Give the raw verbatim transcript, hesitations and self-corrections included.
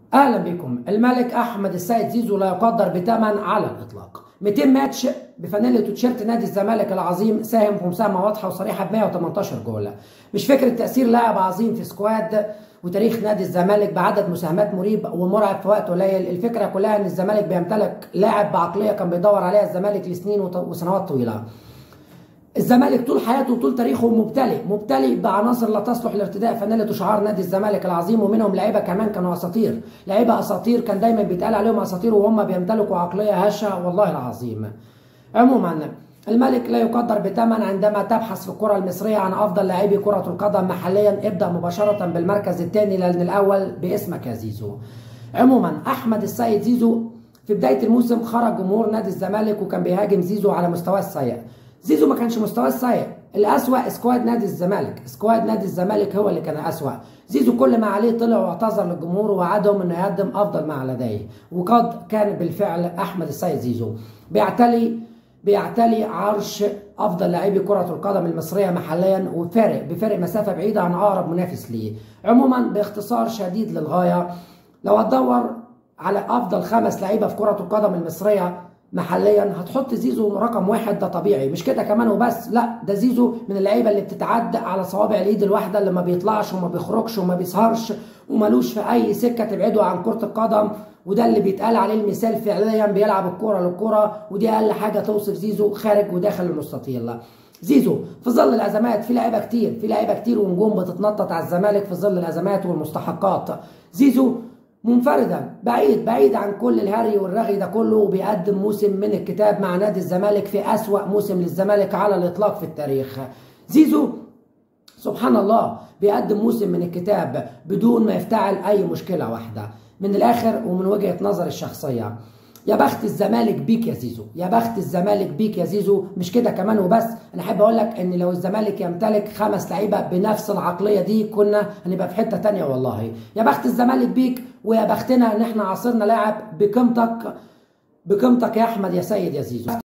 اهلا بكم. الملك احمد السيد زيزو لا يقدر بثمن على الاطلاق. مئتين ماتش بفانيله وتيشيرت نادي الزمالك العظيم، ساهم في مساهمه واضحه وصريحه ب مئة وثمانية عشر جول. مش فكره تاثير لاعب عظيم في سكواد وتاريخ نادي الزمالك بعدد مساهمات مريب ومرعب في وقت قليل. الفكره كلها ان الزمالك بيمتلك لاعب بعقليه كان بيدور عليها الزمالك لسنين وسنوات طويله. الزمالك طول حياته وطول تاريخه مبتلي مبتلي بعناصر لا تصلح لارتداء فانيله وشعار نادي الزمالك العظيم، ومنهم لعيبه كمان كانوا اساطير، لعيبه اساطير كان دايما بيتقال عليهم اساطير وهم بيمتلكوا عقليه هشه والله العظيم. عموما الملك لا يقدر بثمن. عندما تبحث في الكره المصريه عن افضل لاعبي كره القدم محليا، ابدا مباشره بالمركز الثاني لان الاول باسمك يا زيزو. عموما احمد السيد زيزو في بدايه الموسم خرج جمهور نادي الزمالك وكان بيهاجم زيزو على مستواه السيء. زيزو ما كانش مستواه السيء، الأسوأ سكواد نادي الزمالك، سكواد نادي الزمالك هو اللي كان أسوأ. زيزو كل ما عليه طلع واعتذر للجمهور ووعدهم انه يقدم افضل ما لديه، وقد كان بالفعل احمد السيد زيزو بيعتلي بيعتلي عرش افضل لاعبي كرة القدم المصرية محليا، وفارق بفارق مسافة بعيدة عن اقرب منافس ليه. عموما باختصار شديد للغاية، لو هتدور على افضل خمس لعيبة في كرة القدم المصرية محليا هتحط زيزو رقم واحد، ده طبيعي. مش كده كمان وبس، لا ده زيزو من اللعيبه اللي بتتعدى على صوابع اليد الواحده، اللي ما بيطلعش وما بيخرجش وما بيسهرش ومالوش في اي سكه تبعده عن كره القدم، وده اللي بيتقال عليه المثال فعليا، بيلعب الكوره للكوره، ودي اقل حاجه توصف زيزو خارج وداخل المستطيل. زيزو في ظل الازمات، في لعيبه كتير في لعيبه كتير ونجوم بتتنطط على الزمالك في ظل الازمات والمستحقات. زيزو منفردا بعيد بعيد عن كل الهري والرغي ده كله، وبيقدم موسم من الكتاب مع نادي الزمالك في أسوأ موسم للزمالك على الإطلاق في التاريخ. زيزو سبحان الله بيقدم موسم من الكتاب بدون ما يفتعل أي مشكلة واحدة. من الآخر ومن وجهة نظر الشخصية، يا بخت الزمالك بيك يا زيزو، يا بخت الزمالك بيك يا زيزو. مش كده كمان وبس، انا احب اقول لك ان لو الزمالك يمتلك خمس لعيبه بنفس العقليه دي كنا هنبقى في حته ثانيه والله. يا بخت الزمالك بيك، ويا بختنا ان احنا عاصرنا لاعب بقيمتك بقيمتك يا احمد يا سيد يا زيزو.